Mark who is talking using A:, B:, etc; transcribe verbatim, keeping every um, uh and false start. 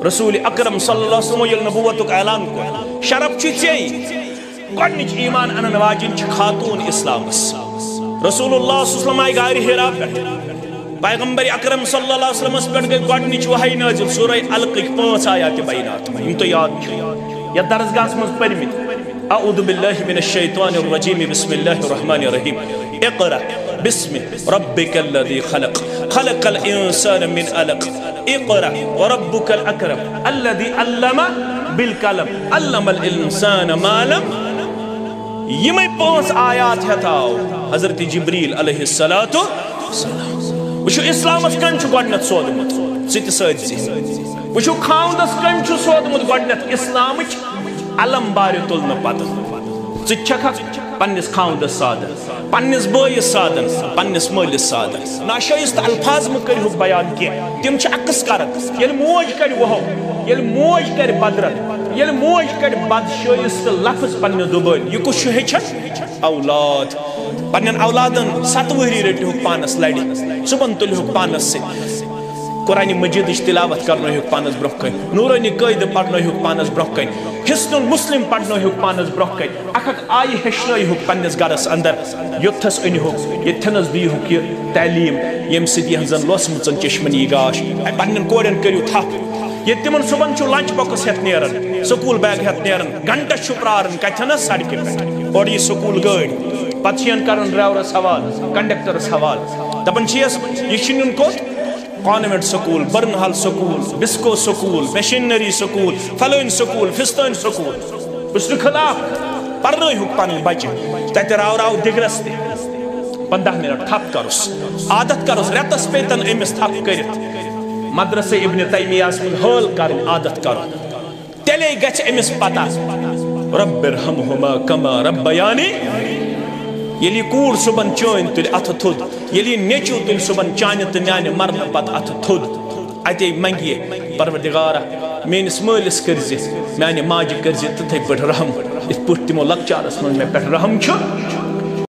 A: रसूल अकरम सल्लल्लाहु अलैहि वसल्लम ये नबुव्वतुक ऐलान को शरफ छि चे गोडनिच ईमान अनन वाजिन छि खातून इस्लामस रसूलुल्लाह सल्लल्लाहु अलैहि वसल्लम आई गारि हिरा पे पैगंबर अकरम सल्लल्लाहु अलैहि वसल्लम पे गई गोडनिच वही नाजिल सूरह अलक पांच आयत बैनात में इन तो याद छि या दरसगाह में परमित अऊदु बिल्लाहि मिनश शैतानिर रजीम बिस्मिल्लाहिर रहमानिर रहीम इक़रा बिस्मि रब्बिकल्लज़ी खलक़ खलक़ल इंसान मिन अलक़ इक़रा व रब्बुकल अकरम अल्लज़ी अल्लमा बिल कलम अल्लमल इंसान मा लम यिमै पांच आयात हताओ हजरत जिब्रील अलैहिस्सलातु वस्सलाम वुशु इस्लामस कन छु गोडनत सोदमुत सित सदि वुशु खाउंदस कन छु सोदमुत गोडनत इस्लामच अलम बारि तुलना पत चिच्छखा पन्निस खाउंदस सादन पन्निस बयस सादन पन्निस मलिस सादन नाशाइस्त अल्फाज में करिहु बयान के तिम छ अकस करत येल मोज कर वहो येल मोज कर बदरत येल मोज कर बदशाइस्त लफ्ज पन्ने दुबन ये कुछ हेछन औलाद पन्नन औलादन सतवहरी रटिहु पानस लड़ी सुबन तुलहु पानस से कुरान मजीद तिलावत करनो पानस ब्रोकन नूरानी कईद पढ़नो पानस ब्रोकन हिस्नुल मुस्लिम पढ़नो पानस ब्रोकन अख आय हेचनो पन्निस गरस अंदर युथस अनहु यथनस दीहु कि तालीम यम सदी हजन लोसमचन चश्मन यी गाश पन्नन कोरन करियो थप ये तिमन सुबन छु लंच बॉक्स हेत नेरन स्कूल बैग हेत नेरन घंटा छु प्रारन कथनस सड़क पे और ये स्कूल गाड़ी पछियन करन ड्राइवर सवाल कंडक्टर सवाल दपन छियस ये छिनुन को convent school Burn Hall school Biscoe school missionary school फलोइन स्कूल फिस्तान स्कूल बस खिलाफ पढ़नो हुक पन बच्चे तत राव राव दिगरस पंद्रह मिनट थप करुस आदत करुस रेतस पेतन अमिस थप कर मदरसे इब्न तैमियास में हल कर आदत कर तेले गछ अमिस पता रब्बिरहमहुमा कमा रब्बयानी यली कूर सुबन चोन तुल अथ थुद यली नेचू तुल सुबन चान तो मान मरन पत अथ थुद अते मंगिए परवरदिगारा मेनिस मालिस करजे माने माज करजे तथे पे रहम इत पुट तिमो लकचारस मन मे पे रहम छु